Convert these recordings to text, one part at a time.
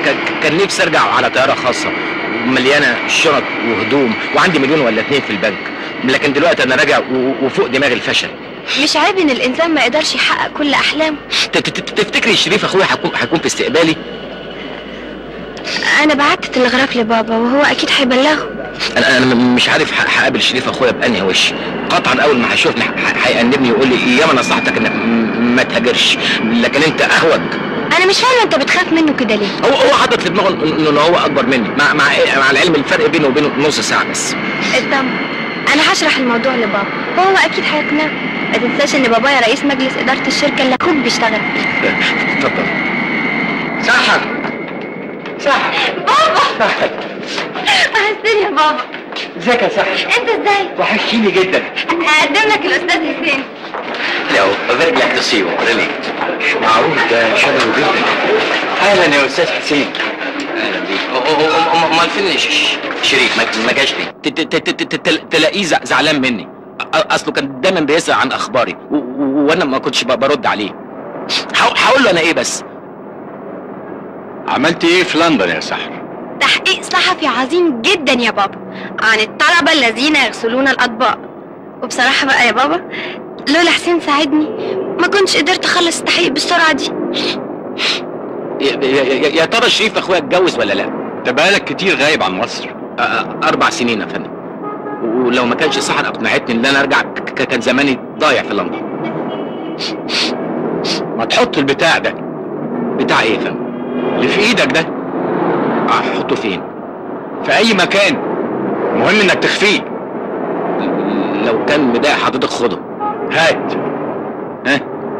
كان نفسي ارجع على طياره خاصه مليانه شنط وهدوم، وعندي مليون ولا 2 في البنك، لكن دلوقتي انا راجع وفوق دماغي الفشل. مش عيب ان الانسان ما يقدرش يحقق كل احلامه. تفتكري شريف اخويا هيكون في استقبالي؟ انا بعت تلغراف لبابا وهو اكيد هيبلغه. انا مش عارف هقابل شريف اخويا بانهي وش. قطعا اول ما هيشوفني هيأنبني ويقول لي ياما نصحتك انك ما تهاجرش، لكن انت اهوج. انا مش فاهمه انت بتخاف منه كده ليه؟ هو حاطط في دماغه انه هو اكبر مني، مع العلم الفرق بينه وبينه نص ساعه بس. اطمن، انا هشرح الموضوع لبابا وهو اكيد هيقنعه. ما تنساش ان بابايا رئيس مجلس اداره الشركه اللي اخوك بيشتغل فيها. اتفضل. سحر بابا وحشتني يا بابا. ازيك يا سحر؟ انت ازاي؟ وحشتيني جدا. اقدم لك الاستاذ حسين. Hello, very glad to see you, really. مش معقول، ده شبهه جدا. اهلا يا استاذ حسين. اهلا بيك. امال فين شريف؟ ما جاش ليه؟ تلاقيه زعلان مني، اصله كان دايما بيسأل عن اخباري وانا ما كنتش برد عليه. هقول له انا ايه بس؟ عملت ايه في لندن يا سحر؟ تحقيق صحفي عظيم جدا يا بابا عن الطلبة الذين يغسلون الأطباق. وبصراحة بقى يا بابا لولا حسين ساعدني ما كنتش قدرت أخلص التحقيق بالسرعة دي. يا ترى شريف أخويا اتجوز ولا لا؟ ده بقالك كتير غايب عن مصر. 4 سنين يا فندم، ولو ما كانش سحر أقنعتني إن أنا أرجع كان زماني ضايع في لندن. ما تحط البتاع ده. بتاع إيه يا فندم؟ اللي في إيدك ده. أحطه فين؟ في أي مكان، مهم إنك تخفيه. لو كان مضايق حضرتك خده. هات. ها؟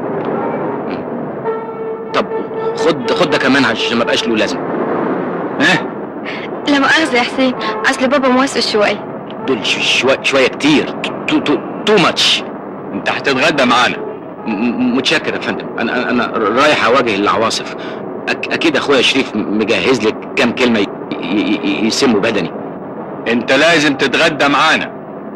طب خد ده كمان عشان ما بقاش له لازمه. ها؟ لا مؤاخذة يا حسين، أصل بابا موسوس شوية. دول شوية كتير، تو ماتش. أنت هتتغدى معانا. متشكر يا فندم، أنا رايح أواجه العواصف. أكيد أخويا شريف مجهز لك كام كلمة يسموا بدني. أنت لازم تتغدى معانا.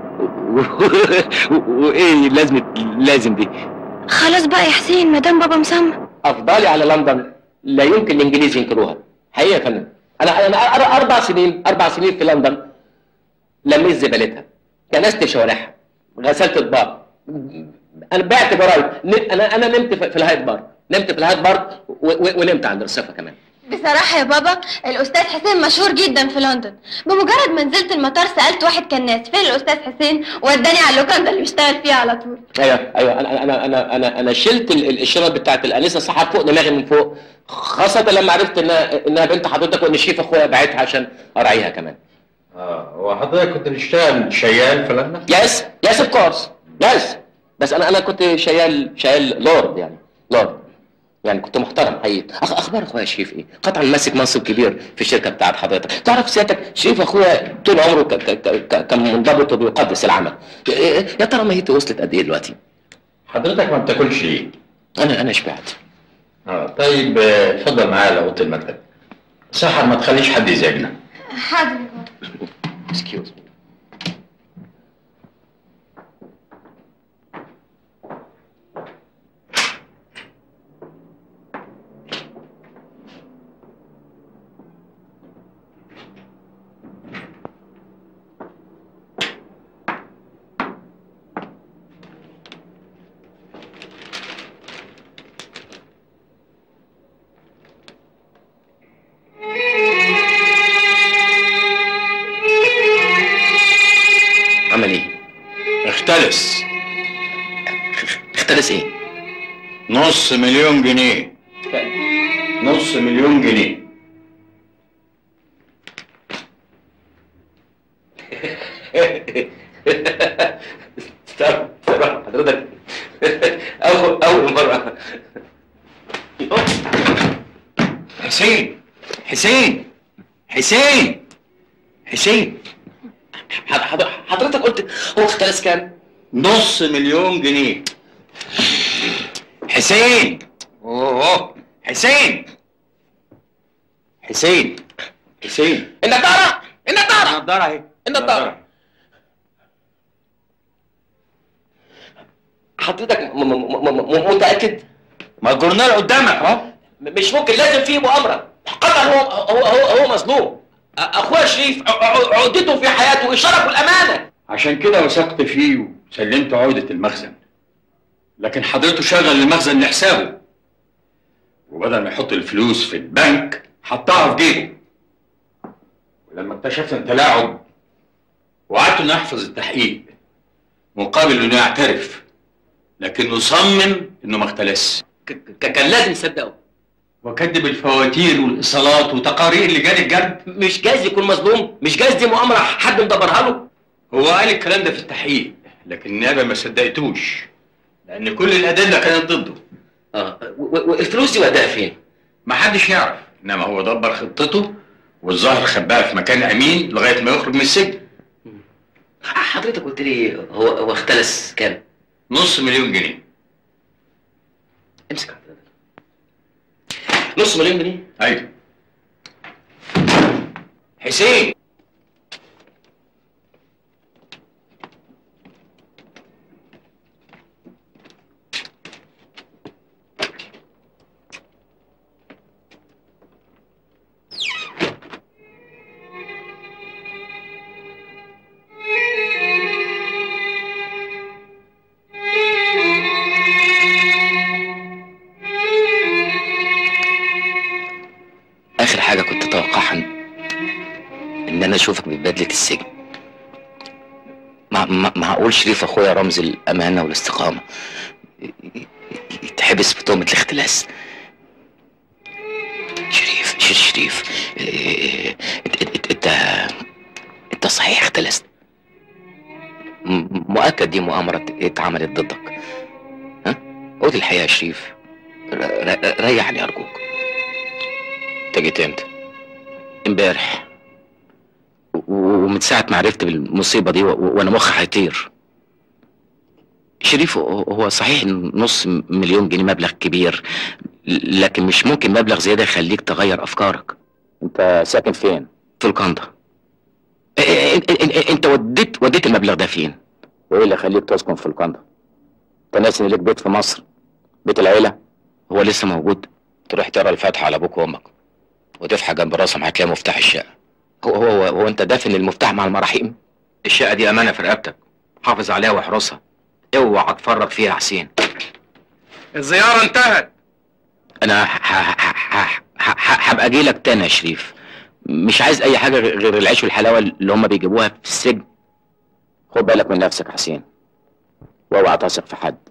وإيه لازم دي؟ خلاص بقى يا حسين، مدام بابا مسمى. أفضلي على لندن لا يمكن الإنجليز ينكروها. حقيقة يا فندم، أنا 4 سنين في لندن لميت زبالتها، كنست شوارعها، غسلت اطباق، انا بعت برايد، انا نمت في الهايد بار، ونمت عند الرصيفه كمان. بصراحة يا بابا الأستاذ حسين مشهور جدا في لندن. بمجرد ما نزلت المطار سألت واحد كناس فين الأستاذ حسين وداني على اللوكاندا اللي بيشتغل فيها على طول. ايوه انا شلت الشنط بتاعت الانسه سحر فوق دماغي من فوق، خاصة لما عرفت انها بنت حضرتك وان شريف اخويا بعتها عشان اراعيها كمان. هو حضرتك كنت بتشتغل شيال في لندن؟ يس اوف كورس يس، بس انا كنت شيال لورد يعني كنت محترم حقيقي. اخبار اخويا شريف ايه؟ قطعا ماسك منصب كبير في الشركه بتاعت حضرتك. تعرف سيادتك شريف اخويا طول عمره كان منضبط وبيقدس العمل. يا ترى ماهيته وصلت قد ايه دلوقتي؟ حضرتك ما بتاكلش ليه؟ انا شبعت. طيب اتفضل معايا لاوضه المكتب. سحر ما تخليش حد يزعجنا. حاضر يا بابا. Excuse me. عمل ايه؟ اختلس. اختلس ايه؟ نص مليون جنيه. نص مليون جنيه. استنى حضرتك اول مرة. حسين حضرتك قلت هو اختلس كام؟ نص مليون جنيه. حسين النضارة اهي. النضارة حضرتك متأكد؟ ما الجورنال قدامك اهو. مش ممكن، لازم فيه مؤامرة. قطعا هو مظلوم. اخويا شريف عقدته في حياته اشاره الامانه. عشان كده وثقت فيه وسلمت عقدة المخزن، لكن حضرته شغل المخزن لحسابه، وبدل ما يحط الفلوس في البنك حطها في جيبه. ولما اكتشفت التلاعب وقعدت انه يحفظ التحقيق مقابل انه يعترف، لكنه صمم انه ما اختلسش. كان لازم يصدقه. وكذب الفواتير والايصالات وتقارير لجان الجرد. مش جايز يكون مظلوم، مش جايز دي مؤامره حد مدبرها له. هو قال الكلام ده في التحقيق، لكن النيابه ما صدقتوش لان كل الادله كانت ضده. والفلوس دي وداها فين؟ ما حدش يعرف، انما هو دبر خطته والظاهر خباها في مكان امين لغايه ما يخرج من السجن. حضرتك قلت لي هو اختلس كام؟ $500,000 جنيه. امسك حضرتك. $500,000 جنيه؟ ايوه. حسين، آخر حاجة كنت أتوقعها إن أنا أشوفك ببدلة السجن. معقول شريف أخويا رمز الأمانة والاستقامة يتحبس بتهمة الاختلاس؟ شريف أنت صحيح اختلست؟ مؤكد دي مؤامرة اتعملت ضدك. ها؟ قول الحقيقة يا شريف، ريحني أرجوك. انت جيت امتى؟ امبارح. ومن ساعة ما عرفت بالمصيبة دي وانا مخي هيطير. شريف، هو صحيح $500,000 جنيه مبلغ كبير، لكن مش ممكن مبلغ زيادة يخليك تغير افكارك. انت ساكن فين؟ في القنطة. انت وديت المبلغ ده فين؟ وايه اللي يخليك تسكن في القنطة؟ انت ناسي ان ليك بيت في مصر؟ بيت العيلة هو لسه موجود. تروح تقرا الفاتحة على ابوك وامك وتفحى جنب راسهم هتلاقي مفتاح الشقة. هو انت دافن المفتاح مع المراحيم؟ الشقة دي امانة في رقبتك، حافظ عليها واحرسها، اوعى تفرط فيها يا حسين. الزيارة انتهت. انا هبقى اجي لك تاني يا شريف. مش عايز اي حاجة غير العيش والحلاوة اللي هم بيجيبوها في السجن. خد بالك من نفسك يا حسين، واوعى تثق في حد.